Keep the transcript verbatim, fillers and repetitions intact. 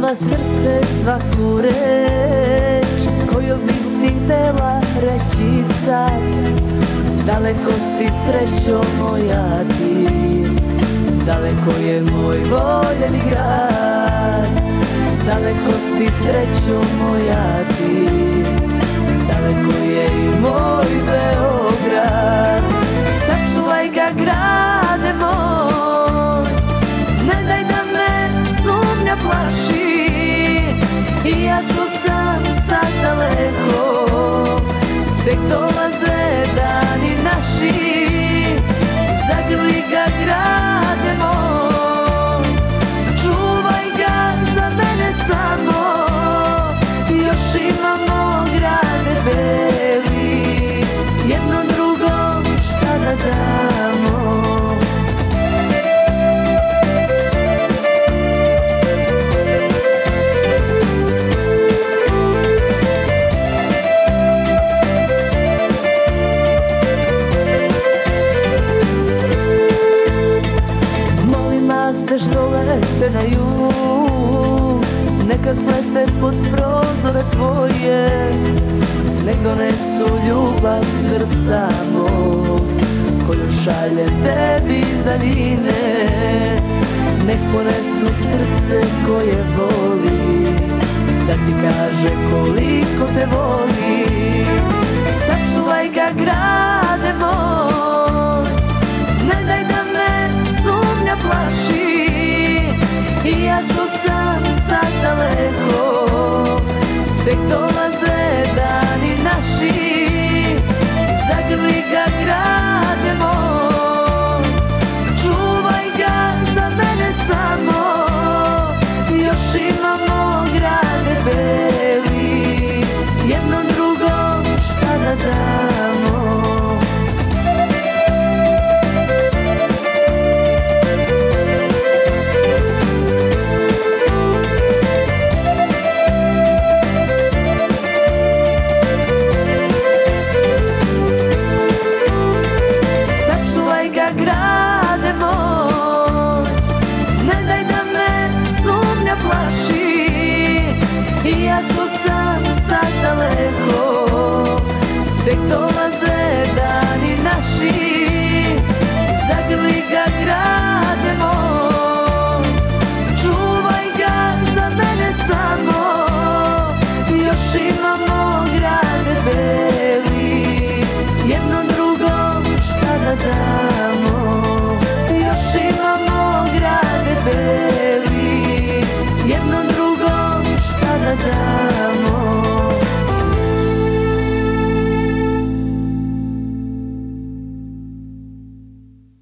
ima srce svaku reč koju bih ti htela reći sad. Daleko si srećo moja ti, daleko je moj voljeni grad. Daleko si srećo moja ti, daleko je i moj Beograd. Sačuvaj ga grade moj, ne daj da me sumnja plaši. Iako sam sad daleko, tek dolaze dani naši. Zagrli ga grade moj, čuvaj ga za mene samo. Još imamo grade beli, jedno drugo šta da damo. Te što lete na jug, neka slete pod prozore tvoje, nek donesu ljubav srca mog, koju šaljem tebi iz daljine. Nek ponesu srce koje voli, da ti kaže koliko te voli. Sačuvaj ga grade moj, ne daj da me sumnja plaši. Iako